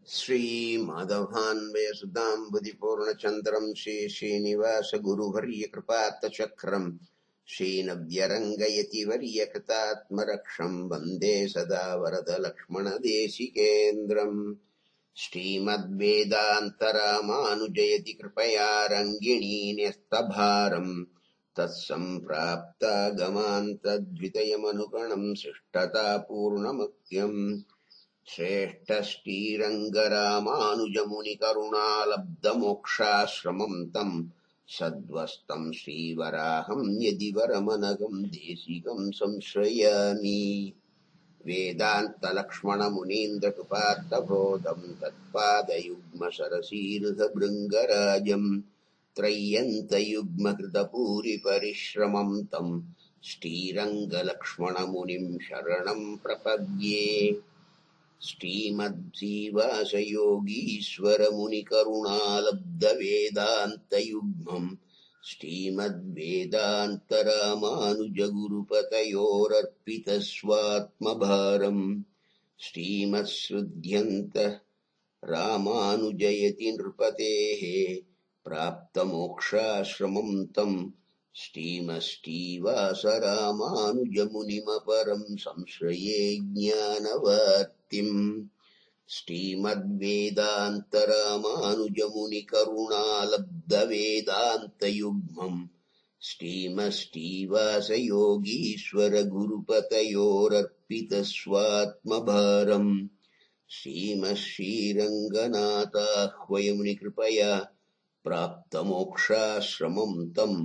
श्रीमाधवान्वयसुताम्बुधिपूर्णचन्द्रम् श्रीश्रीनिवासगुरुवर्यकृपात्तचक्रम् श्रीनव्यरङ्गयतिवर्यकृतात्मरक्षम् वन्दे सदा वरदलक्ष्मणदेशिकेन्द्रम् श्रीमद्वेदान्तरामानुजयति कृपया रङ्गिणी न्यस्तभारम् तत्सम्प्राप्तागमान्तद्वितयमनुगणम् शिष्टतापूर्णमत्यम् श्रेष्ठश्रीरङ्गरामानुजमुनिकरुणालब्धमोक्षाश्रमम् तम् सद्वस्तम् श्रीवराहम् यदि वरमनघम् देशिकम् संश्रयामि वेदान्तलक्ष्मणमुनीन्द्रकृपात्तबोधम् तत्पादयुग्मसरसीरुहभृङ्गराजम् त्रय्यन्तयुग्मकृतपूरिपरिश्रमम् तम् श्रीरङ्गलक्ष्मणमुनिम् शरणम् प्रपद्ये श्रीमद्श्रीवासयोगीश्वरमुनिकरुणालब्धवेदान्तयुग्मम् श्रीमद्वेदान्तरामानुजगुरुपतयोरर्पितस्वात्मभारम् श्रीमत्सृध्यन्तः रामानुजयति नृपतेः प्राप्तमोक्षाश्रमम् तम् श्रीमश्रीवासरामानुजमुनिमपरम् संश्रये ज्ञानवर्तिम् श्रीमद्वेदान्तरामानुजमुनिकरुणालब्धवेदान्तयुग्मम् श्रीमश्रीवासयोगीश्वरगुरुपतयोरर्पितस्वात्मभारम् श्रीमश्रीरङ्गनाथाह्वयमुनिकृपया प्राप्तमोक्षाश्रमम् तम्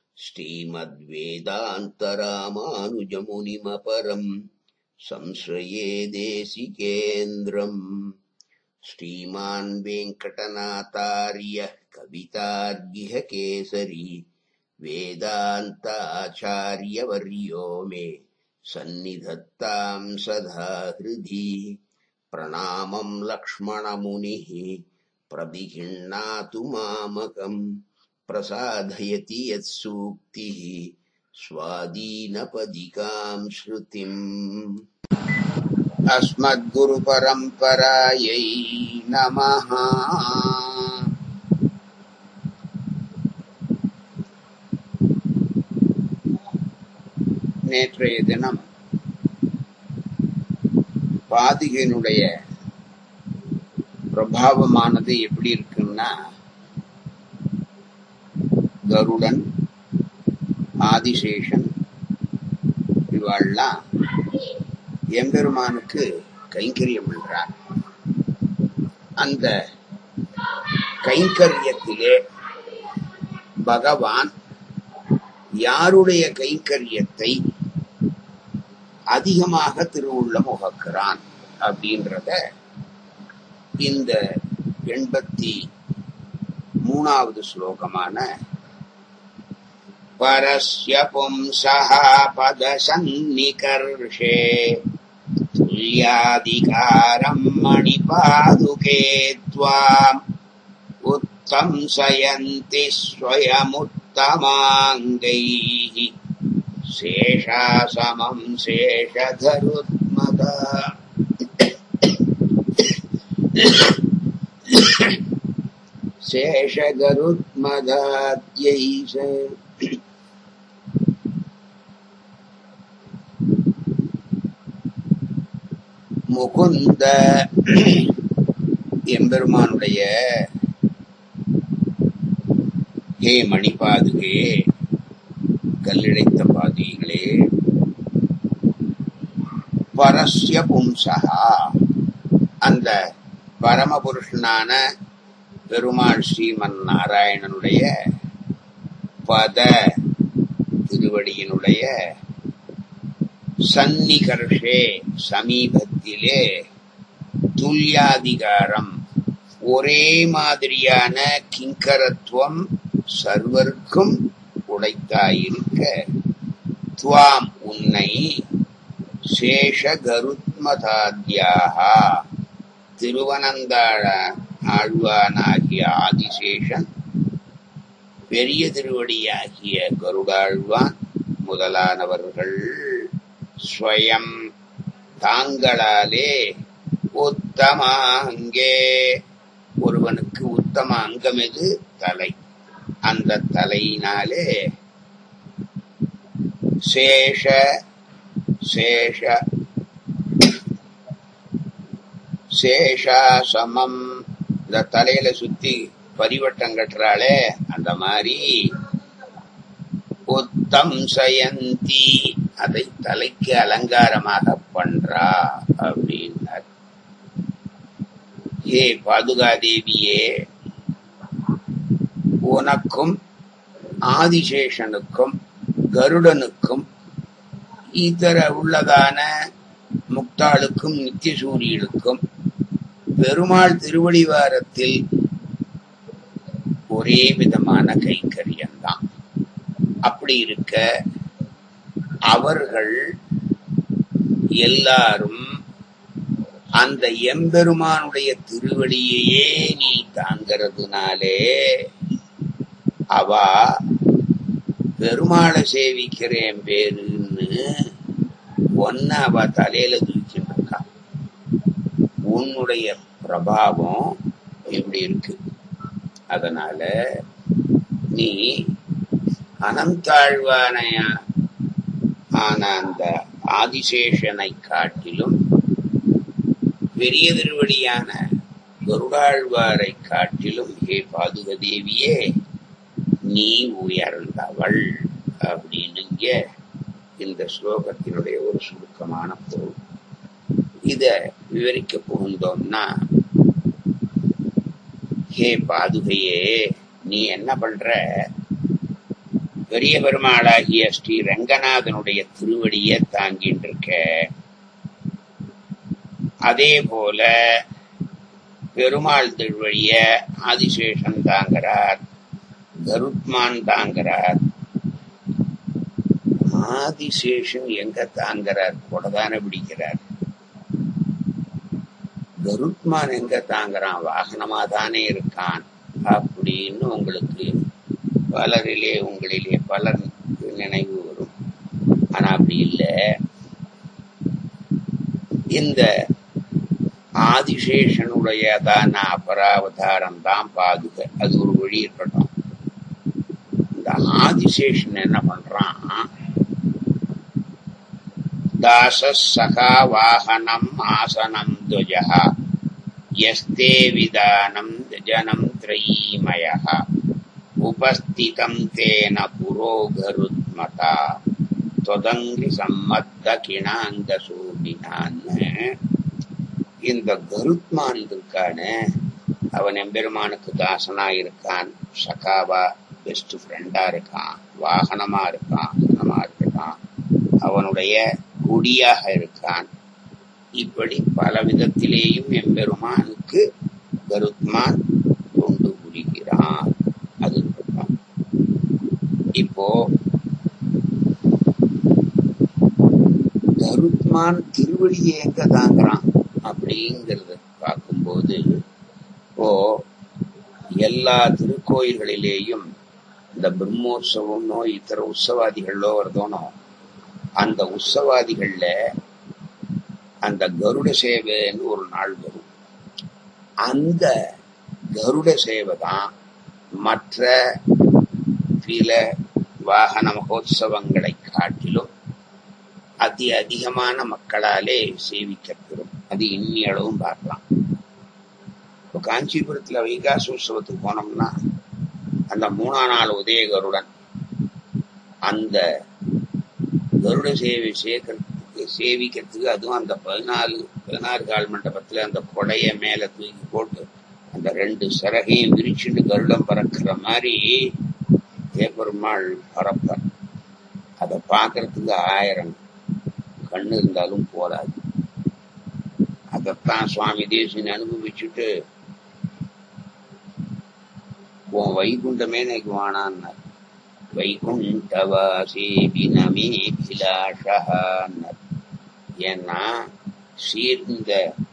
श्रीमद्वेदान्तरामानुजमुनिमपरम् संश्रये देशिकेन्द्रम् श्रीमान् वेङ्कटनाथार्यः कवितार्गिहकेसरी वेदान्ताचार्यवर्यो मे सन्निधत्ताम् सदा हृदि प्रणामम् लक्ष्मणमुनिः प्रदिहिण्णातु मामकम् प्रसादयति यत्सूक्तिः स्वादीनपदिकाम् श्रुतिम् अस्मद्गुरुपरम्परायै नमः। நேற்றைய தினம் பாதுகையினுடைய பிரபாவமானது எப்படி இருக்குன்னா, கருடன், ஆதிசேஷன் இவாள்லாம் எம்பெருமானுக்கு கைங்கரியம் பண்றார். அந்த கைங்கரியத்திலே பகவான் யாருடைய கைங்கரியத்தை அதிகமாக திருவுள்ளம் உகக்கிறான் அப்படின்றத இந்த 83வது ஸ்லோகமான பரஸ்ய பும்சஹ பதசன்னிகர்ஷே துல்யாதிகாரம் மணிபாதுகே த்வாம் உத்தம்சயந்தி ஸ்வயமுத்தமாங்கைः சேஷாசமம் சேஷதருத்மதா சேஷகருத்மதாத்யை முகுந்த எம்பெருமானுடைய ஹே மணிபாதுகே, கல்லிடைத்த பாதிகளே, பரஸ்ய பும்சஹா, அந்த பரமபுருஷனான பெருமாள் ஸ்ரீமன் நாராயணனுடைய பத திருவடியினுடைய சன்னிகர்ஷே சமீபத்திலே துல்யாதிகாரம் ஒரே மாதிரியான கிங்கரத்துவம் சர்வர்க்கும் உடைத்தாயிருக்க துவாம் உன்னை சேஷகருத்மதாத்யாக திருவனந்தாழ ஆழ்வானாகிய ஆதிசேஷன், பெரிய திருவடியாகிய கருடாழ்வான் முதலானவர்கள் ஸ்வயம் தாங்களாலே உத்தமாங்கே ஒருவனுக்கு உத்தம அங்கம் எது? தலை. அந்த தலையினாலே சேஷ சேஷ சேஷாசமம், இந்த தலையில சுத்தி பரிவட்டம் கட்டுறாளே அந்த மாதிரி உத்தம் சயந்தி, அதை தலைக்கு அலங்காரமாக பண்றா அப்படின்னார். ஏ பாதுகாதேவியே, உனக்கும் ஆதிசேஷனுக்கும் கருடனுக்கும் இதர உள்ளதான முக்தாளுக்கும் நித்தியசூரியனுக்கும் பெருமாள் திருவடிவாரத்தில் ஒரே விதமான கைங்கரியம்தான். அப்படி இருக்க அவர்கள் எல்லாரும் அந்த எம்பெருமானுடைய திருவடியையே நீ தாங்கிறதுனாலே அவ பெருமாளை சேவிக்கிறேன் பேருன்னு ஒன்ன அவ தலையில தூக்கிட்டு இருக்கா. உன்னுடைய பிரபாவம் இப்படி இருக்கு. அதனால நீ அனந்தாழ்வானைய ஆன அந்த ஆதிசேஷனை காட்டிலும் பெரிய திருவடியான கருடாழ்வாரை காட்டிலும் ஹே பாதுகதேவியே நீ உயர்ந்தவள் அப்படின்னு இங்க இந்த ஸ்லோகத்தினுடைய ஒரு சுருக்கமான பொருள். இத விவரிக்க புகுந்தோம்னா, ஹே பாதுகையே, நீ என்ன பண்ற? பெரிய பெருமாளாகிய ஸ்ரீ ரங்கநாதனுடைய திருவடிய தாங்கிட்டு இருக்க. அதே போல பெருமாள் திருவடிய ஆதிசேஷன் தாங்கிறார், கருத்மான் தாங்கிறார். ஆதிசேஷன் எங்க தாங்கிறார்? கொடதான பிடிக்கிறார். கருத்மான் எங்க தாங்கிறான்? வாகனமா தானே இருக்கான் அப்படின்னு உங்களுக்கு பலரிலே உங்களிலே பலர் நினைவு வரும். ஆனா அப்படி இல்லை. இந்த ஆதிசேஷனுடையதான அபராவதாரம் தான் பாதுகை. அது ஒரு வழி இருக்கட்டும். இந்த ஆதிசேஷன் என்ன பண்றான்? தாச சகா வாகனம் ஆசனம் துவஜா யஸ்தே விதானம் ஜனம் த்ரயீமயः உபஸ்திதம் தேன புரோகருத்மதா தொதங்கி சம்மத்த கிணாங்க சூபினான்னு. இந்த கருத்மான் இருக்கானு, அவன் எம்பெருமானுக்கு தாசனா இருக்கான், சகாவா பெஸ்ட் ஃப்ரெண்டா இருக்கான், வாகனமா இருக்கான், இருக்கான், அவனுடைய குடியாக இருக்கான். இப்படி பல விதத்திலேயும் எம்பெருமானுக்கு கருத்மான் கொண்டு புரிகிறான். அது இப்போ கருத்மான் திருவடியை எங்க தாங்கிறான் அப்படிங்கறத பார்க்கும்போது, இப்போ எல்லா திருக்கோயில்களிலேயும் இந்த பிரம்மோற்சவம்னோ இத்தர உற்சவாதிகளோ வருதோனோ, அந்த உற்சவாதிகள்ல அந்த கருட சேவைன்னு ஒரு நாள் வரும். அந்த கருட சேவை தான் மற்ற சில வாகன மகோத்சவங்களை காட்டிலும் அதிகமான மக்களாலே சேவிக்கப்பெறும். அது இன்னி அளவும் பார்க்கலாம். இப்போ காஞ்சிபுரத்துல வைகாச உற்சவத்துக்கு போனோம்னா அந்த 3ஆம் நாள் உதய கருடன் அந்த கருட சேவை சேவிக்கிறதுக்கு, அதுவும் அந்த 16 கால் மண்டபத்துல அந்த கொடைய மேல தூக்கி போட்டு அந்த 2 சிறகையும் விரிச்சுட்டு கருடம் பறக்கிற மாதிரி பெருமாள் பறப்பார். அதை பார்க்கறதுக்கு 1000 கண்ணு இருந்தாலும் போராது. அதத்தான் சுவாமி தேசிகன் அனுபவிச்சுட்டு உன் வைகுண்டமே எனக்கு வானான்னார். வைகுண்டவாசேபினமே பிலாஷான்னார். ஏன்னா சீர்ந்த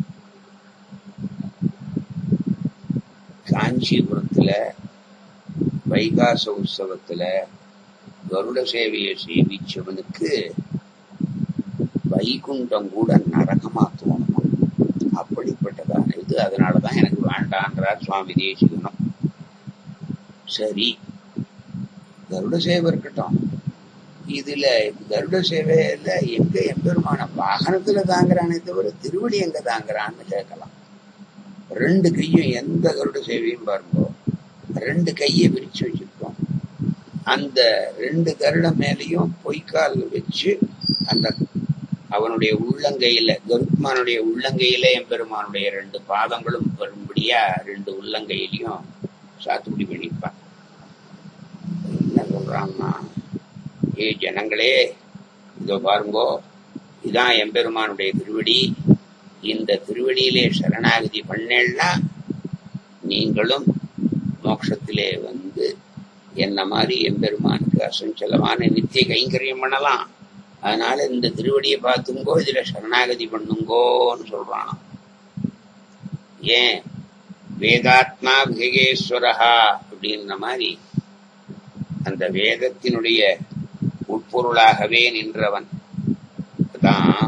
காஞ்சிபுரத்துல வைகாச உற்சவத்துல கருட சேவையை சேவிச்சவனுக்கு வைகுண்டம் கூட நரகமா தோணும். அப்படிப்பட்டதான இது. அதனாலதான் எனக்கு வேண்டான்றார் சுவாமி தேசிகனும். சரி, கருட சேவை இருக்கட்டும். இதுல கருட சேவையில எங்க எம்பெருமான வாகனத்துல தாங்குறானே தவிர திருவடி எங்க தாங்குறான்னு கேட்கலாம். ரெண்டு கையும் எந்த கருட சேவையும் பாருங்கோ, ரெண்டு கையை விரிச்சு வச்சிருக்கோம். அந்த ரெண்டு கருட மேலையும் பொய்க்கால் வச்சு அந்த அவனுடைய உள்ளங்கையில, கருத்மானுடைய உள்ளங்கையில எம்பெருமானுடைய ரெண்டு பாதங்களும் வரும்படியா ரெண்டு உள்ளங்கையிலையும் சாத்துக்குடி பண்ணிப்பான். என்ன சொல்றான்னா, ஏ ஜனங்களே, இதோ பாருங்கோ, இதான் எம்பெருமானுடைய திருவடி. இந்த திருவடியிலே சரணாகதி பண்ணேன்னா நீங்களும் மோட்சத்திலே வந்து என்ன மாதிரி எம்பெருமானுக்கு அசஞ்சலமான நித்திய கைங்கரியம் பண்ணலாம். அதனால இந்த திருவடியை பார்த்துங்கோ, இதுல சரணாகதி பண்ணுங்கோன்னு சொல்றான். ஏன் வேதாத்மா விகேஸ்வரஹா அப்படின்ற மாதிரி அந்த வேதத்தினுடைய உட்பொருளாகவே நின்றவன் தான்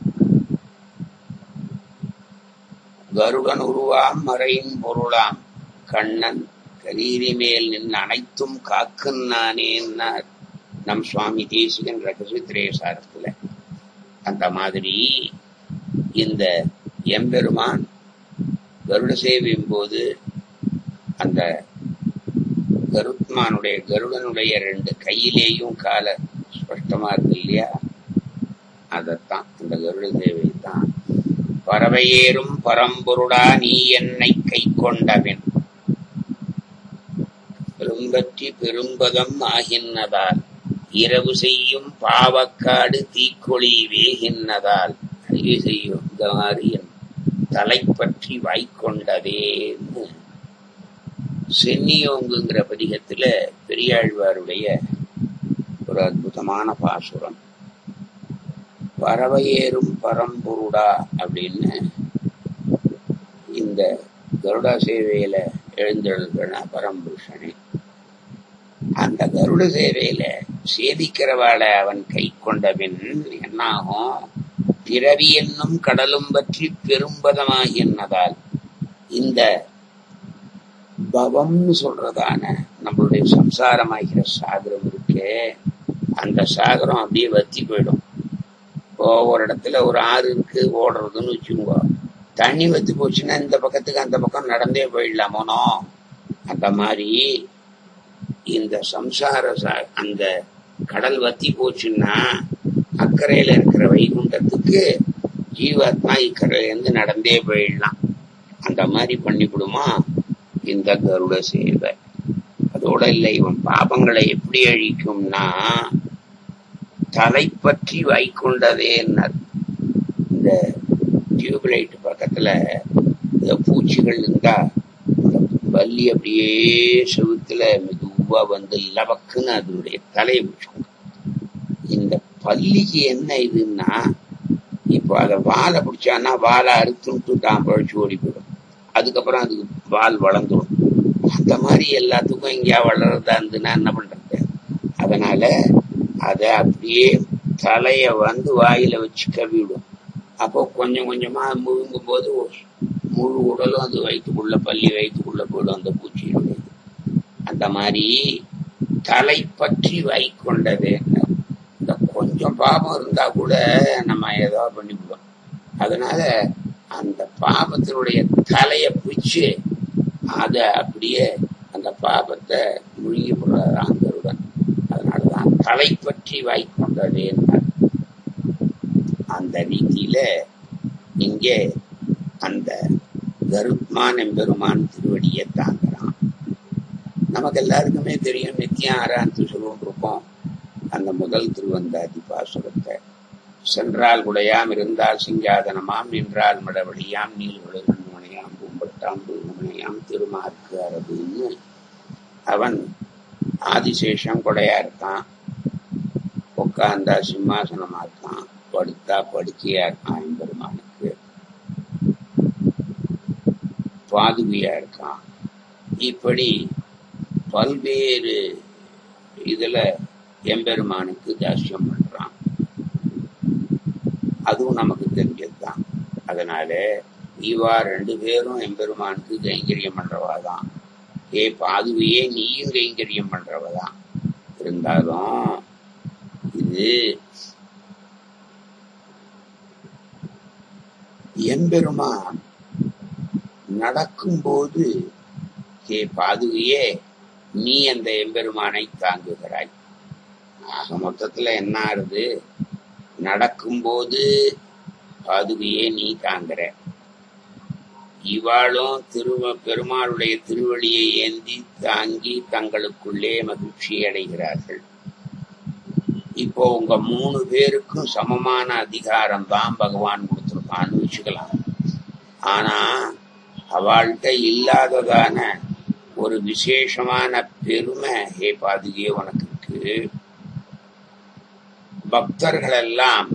கருடன் உருவாம் மறையின் பொருளாம் கண்ணன் கரீரி மேல் நின்று அனைத்தும் காக்கும் நானேன்னா நம் சுவாமி தேசிகன் ரகசியத்திரேசாரத்துல. அந்த மாதிரி இந்த எம்பெருமான் கருட சேவையும் போது அந்த கருடனுடைய ரெண்டு கையிலேயும் கால ஸ்பஷ்டமா இருக்கு இல்லையா? அதத்தான் அந்த கருட சேவை தான். பறவையேறும் பரம்பொருடா நீ என்னை கை கொண்டவன் பெரும்பற்றி பெரும்பதம் ஆகின்னதால் இரவு செய்யும் பாவக்காடு தீக்கொளி வேகின்னதால் அறிவு செய்யும் தாரியன் தலை பற்றி வாய்க்கொண்டதேன்னு சென்னியோங்குங்கிற பதிகத்துல பெரியாழ்வாருடைய ஒரு அற்புதமான பாசுரம். பறவையேறும் பரம்பொருடா அப்படின்னு இந்த கருடா சேவையில எழுந்தெழுதுனா பரம்புருஷனே. அந்த கருட சேவையில சேதிக்கிறவாளை அவன் கை கொண்டபின் என்னாகும்? பிறவி என்னும் கடலும் பற்றி பெரும்பதமாகி என்னதால் இந்த பவம்னு சொல்றதான நம்மளுடைய சம்சாரமாகிற சாகரம் இருக்கே, அந்த சாகரம் அப்படியே வத்தி போயிடும். ஒரு இடத்துல ஒரு ஆறு இருக்கு ஓடுறதுன்னு வச்சுக்கோங்க, தண்ணி வத்தி போச்சுன்னா இந்த பக்கத்துக்கு அந்த பக்கம் நடந்தே போயிடலாமோனோ, அந்த மாதிரி இந்த சம்சார அந்த கடல் வத்தி போச்சுன்னா அக்கறையில இருக்கிற வைகுண்டத்துக்கு ஜீவாத்மா இக்கரையில இருந்து நடந்தே போயிடலாம். அந்த மாதிரி பண்ணிவிடுமா இந்த கருட சேவை. அதோட இல்லை, இவன் பாபங்களை எப்படி அழிக்கும்னா தலை பற்றி வாய்க்கொண்டதே. இந்த டியூப்லைட் பக்கத்துல பூச்சிகள் இருந்தா வள்ளி அப்படியே செவுத்துல மெதுவா வந்து லவக்குன்னு அதனுடைய தலையை பிடிச்சுக்கணும். இந்த பள்ளிக்கு என்ன இதுன்னா, இப்போ அதை வாழை பிடிச்சான்னா வாழை அறுத்துட்டு தான் பழிச்சு ஓடி போயிடும். அதுக்கப்புறம் அதுக்கு வால் வளர்ந்துடும். அந்த மாதிரி எல்லாத்துக்கும் எங்கேயா வளர்றதா இருந்துன்னா என்ன பண்றது? அதனால அதை அப்படியே தலைய வந்து வாயில வச்சு கவிவிடும். அப்போ கொஞ்சம் கொஞ்சமா முழுங்கும் போது முழு உடலும் அது வயிற்றுக்குள்ள, பள்ளி வயிற்றுக்குள்ள போயிடும் அந்த பூச்சியினுடைய. அந்த மாதிரி தலை பற்றி வாய்க்கொண்டது. இந்த கொஞ்சம் பாபம் இருந்தா கூட நம்ம ஏதோ பண்ணிவிடுவோம். அதனால அந்த பாபத்தினுடைய தலைய பிடிச்சு அத அப்படியே அந்த பாபத்தை முழுங்கி போடுறான் கருடன். அதனாலதான் தலை பற்றி வாய்க்கொண்டது என்றார். அந்த ரீதியில இங்கே அந்த கருத்மான் எம்பெருமான் திருவடியை தாங்குறான். நமக்கு எல்லாருக்குமே தெரியும், நித்தியம் ஆராய்ந்து சொல்லிருக்கோம் அந்த முதல் திருவந்தாதி பாசுரத்தை. சென்றால் குடையாம் இருந்தால் சிங்காதனமாம் நின்றால் மடவழியாம் நீள்குழல் மணியாம் பூம்பட்டாம் பூமணியாம் திருமார்க்கு அரபுன்னு அவன் ஆதிசேஷம் கொடையா இருக்கான், உட்கார்ந்தா சிம்மாசனமா இருக்கான், படுத்தா படுக்கையா இருக்கான், எம்பெருமானுக்கு பாதுகையா இருக்கான். இப்படி பல்வேறு இதுல எம்பெருமானுக்கு தாஸ்யம் பண்றான். அதுவும் நமக்கு தெரிஞ்சதுதான். அதனால இவா ரெண்டு பேரும் எம்பெருமானுக்கு கைங்கரியம் பண்றவாதான். ஏ பாதுவையே நீயும் கைங்கரியம் பண்றவதான். இருந்தாலும் இது எம்பெருமான் நடக்கும்போது ஏ பாதுவையே நீ அந்த எம்பெருமானை தாங்குகிறாய். ஆக மொத்தத்துல என்ன ஆறுது, நடக்கும்போது பாதுகையே நீ தாங்குற, இவாளும் பெருமாளுடைய திருவடியை ஏந்தி தாங்கி தங்களுக்குள்ளே மகிழ்ச்சி அடைகிறார்கள். இப்போ உங்க 3 பேருக்கும் சமமான அதிகாரம் தான் பகவான் கொடுத்திருக்கான்னு வச்சுக்கலாம். ஆனா அவள்கிட்ட இல்லாததான ஒரு விசேஷமான பெருமை ஹே பாதுகையே உனக்கு இருக்கு. பக்தர்கள் எல்லாம்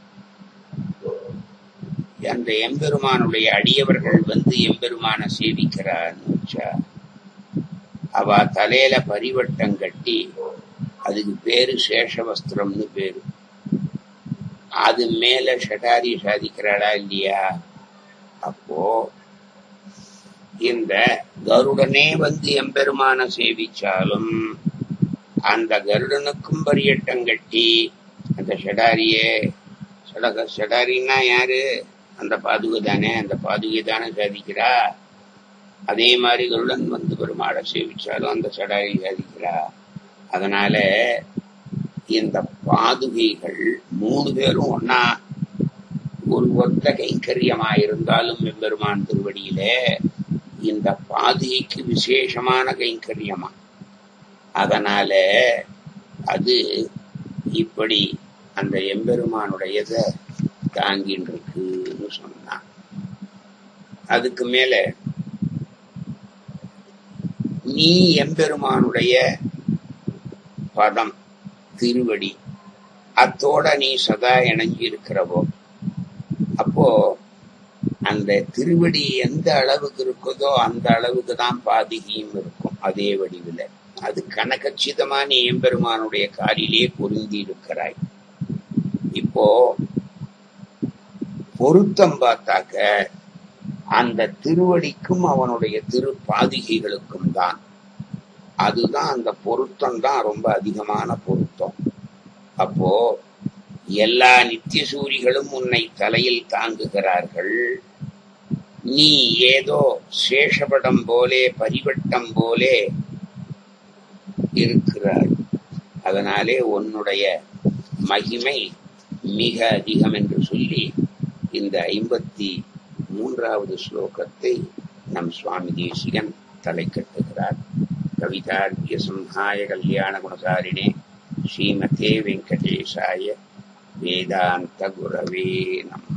அந்த எம்பெருமானுடைய அடியவர்கள் வந்து எம்பெருமான சேவிக்கிறான்னு வச்சா, அவ தலையில பரிவட்டம் கட்டி, அதுக்கு பேரு சேஷவஸ்திரம்னு பேரு, அது மேல ஷடாரி சாதிக்கிறாளா இல்லையா? அப்போ இந்த கருடனே வந்து எம்பெருமான சேவிச்சாலும் அந்த கருடனுக்கும் பரியட்டம் கட்டி அந்த ஷடாரியே, ஷடாரின்னா யாரு? அந்த பாதுகை தானே, அந்த பாதுகை தானே சாதிக்கிறா. அதே மாதிரி கருடன் வந்து பெருமாளை சேவிச்சாலும் அந்த ஷடாரி சாதிக்கிறா. அதனால இந்த பாதுகைகள் 3 பேரும் ஒன்னா ஒரு ஒத்த கைங்கரியமாயிருந்தாலும் எம்பெருமான் திருவடியிலே இந்த பாதுகைக்கு விசேஷமான கைங்கரியமா. அதனால அது இப்படி அந்த எம்பெருமானுடையத தாங்கின்னு இருக்குன்னு சொன்னான். அதுக்கு மேல நீ எம்பெருமானுடைய பதம் திருவடி அத்தோட நீ சதா இணைஞ்சு இருக்கிறவோ, அப்போ அந்த திருவடி எந்த அளவுக்கு இருக்குதோ அந்த அளவுக்கு தான் பாதுகையும் இருக்கும் அதே வடிவில். அது கனகச்சிதமா நீ எம்பெருமானுடைய காலிலே பொருந்தி இருக்கிறாய். இப்போ பொருத்தம் பார்த்தாக்க அந்த திருவடிக்கும் அவனுடைய திரு பாதுகைகளுக்கும் தான், அதுதான் அந்த பொருத்தம் தான் ரொம்ப அதிகமான பொருத்தம். அப்போ எல்லா நித்திய சூரிகளும் உன்னை தலையில் தாங்குகிறார்கள், நீ ஏதோ சேஷபடம் போலே பரிவட்டம் போலே இருக்கிறாய். அதனாலே உன்னுடைய மகிமை மிக அதிகம் என்று சொல்லி இந்த 53வது ஸ்லோகத்தை நம் சுவாமி தேசிகன் தலை கட்டுகிறார். கவிதார்க்கிய சம்ஹாய கல்யாண குணசாரிணே ஸ்ரீமதே வெங்கடேசாய வேதாந்த குரவே நமः.